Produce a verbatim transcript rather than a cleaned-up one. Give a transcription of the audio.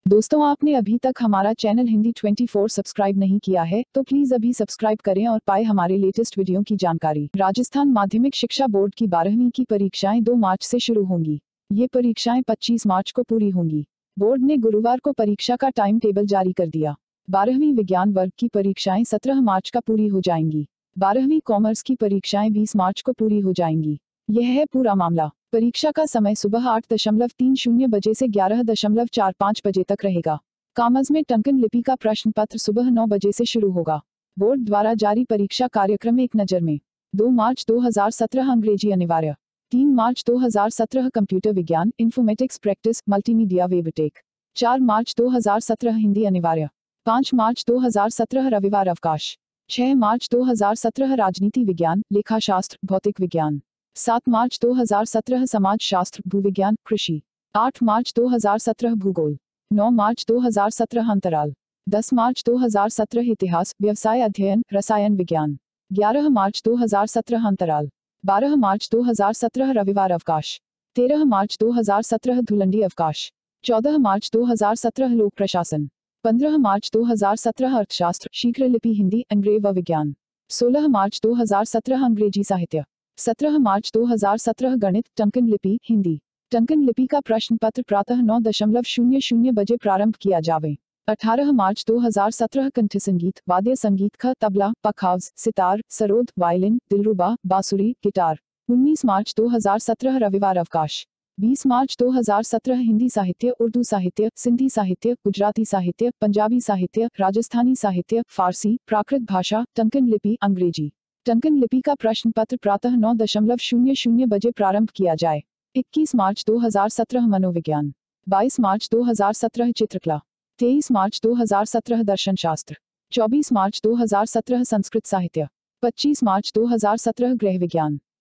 दोस्तों, आपने अभी तक हमारा चैनल हिंदी चौबीस सब्सक्राइब नहीं किया है तो प्लीज अभी सब्सक्राइब करें और पाए हमारे लेटेस्ट वीडियो की जानकारी। राजस्थान माध्यमिक शिक्षा बोर्ड की बारहवीं की परीक्षाएं दो मार्च से शुरू होंगी। ये परीक्षाएं पच्चीस मार्च को पूरी होंगी। बोर्ड ने गुरुवार को परीक्षा का टाइम टेबल जारी कर दिया। बारहवीं विज्ञान वर्ग की परीक्षाएं सत्रह मार्च का पूरी हो जाएंगी। बारहवीं कॉमर्स की परीक्षाएं बीस मार्च को पूरी हो जाएंगी। यह है पूरा मामला। परीक्षा का समय सुबह आठ दशमलव तीन शून्य बजे से ग्यारह दशमलव चार पाँच बजे तक रहेगा। कॉमर्स में टंकन लिपि का प्रश्न पत्र सुबह नौ बजे से शुरू होगा। बोर्ड द्वारा जारी परीक्षा कार्यक्रम एक नज़र में। दो मार्च दो हज़ार सत्रह अंग्रेजी अनिवार्य। तीन मार्च दो हज़ार सत्रह कंप्यूटर विज्ञान इन्फॉर्मेटिक्स प्रैक्टिस मल्टीमीडिया वेबटेक। चार मार्च दो हज़ार सत्रह हिंदी अनिवार्य। पाँच मार्च दो हज़ार सत्रह रविवार अवकाश। छह मार्च दो हज़ार सत्रह राजनीति विज्ञान लेखाशास्त्र भौतिक विज्ञान। सात मार्च दो हज़ार सत्रह समाज शास्त्र भूविज्ञान कृषि। आठ मार्च दो हज़ार सत्रह भूगोल। नौ मार्च दो हज़ार सत्रह अंतराल। दस मार्च दो हज़ार सत्रह इतिहास व्यवसाय अध्ययन रसायन विज्ञान। ग्यारह मार्च दो हज़ार सत्रह अंतराल। बारह मार्च दो हज़ार सत्रह रविवार अवकाश। तेरह मार्च दो हज़ार सत्रह धुलंडी अवकाश। चौदह मार्च दो हज़ार सत्रह लोक प्रशासन। पंद्रह मार्च दो हज़ार सत्रह अर्थशास्त्र शीघ्र लिपि हिंदी अंग्रेजी व विज्ञान। सोलह मार्च दो हज़ार सत्रह अंग्रेजी साहित्य। सत्रह मार्च दो हज़ार सत्रह गणित टंकन लिपि हिंदी। टंकन लिपि का प्रश्न पत्र प्रातः नौ दशमलव शून्य शून्य बजे प्रारंभ किया जावे। अठारह मार्च दो हज़ार सत्रह कंठ संगीत वाद्य संगीत ख तबला पखावज सितार सरोद वायलिन दिलरुबा बांसुरी गिटार। उन्नीस मार्च दो हज़ार सत्रह रविवार अवकाश। बीस मार्च दो हज़ार सत्रह हिंदी साहित्य उर्दू साहित्य सिंधी साहित्य गुजराती साहित्य पंजाबी साहित्य राजस्थानी साहित्य फारसी प्राकृत भाषा टंकन लिपि अंग्रेजी। टंकन लिपि का प्रश्न पत्र प्रातः नौ दशमलव शून्य शून्य बजे प्रारंभ किया जाए। इक्कीस मार्च दो हज़ार सत्रह मनोविज्ञान। बाईस मार्च दो हज़ार सत्रह चित्रकला। तेईस मार्च दो हज़ार सत्रह दर्शन शास्त्र। चौबीस मार्च दो हज़ार सत्रह संस्कृत साहित्य। पच्चीस मार्च दो हज़ार सत्रह गृह विज्ञान।